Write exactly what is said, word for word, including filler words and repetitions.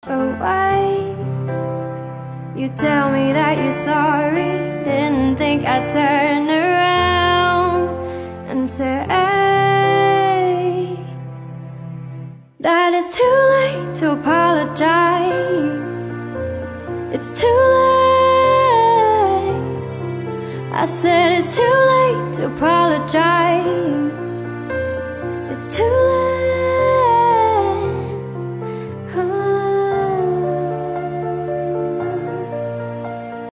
away. You tell me that you're sorry, didn't think I'd turn around and say that it's too late to apologize. It's too late. I said it's too late to apologize. It's too late.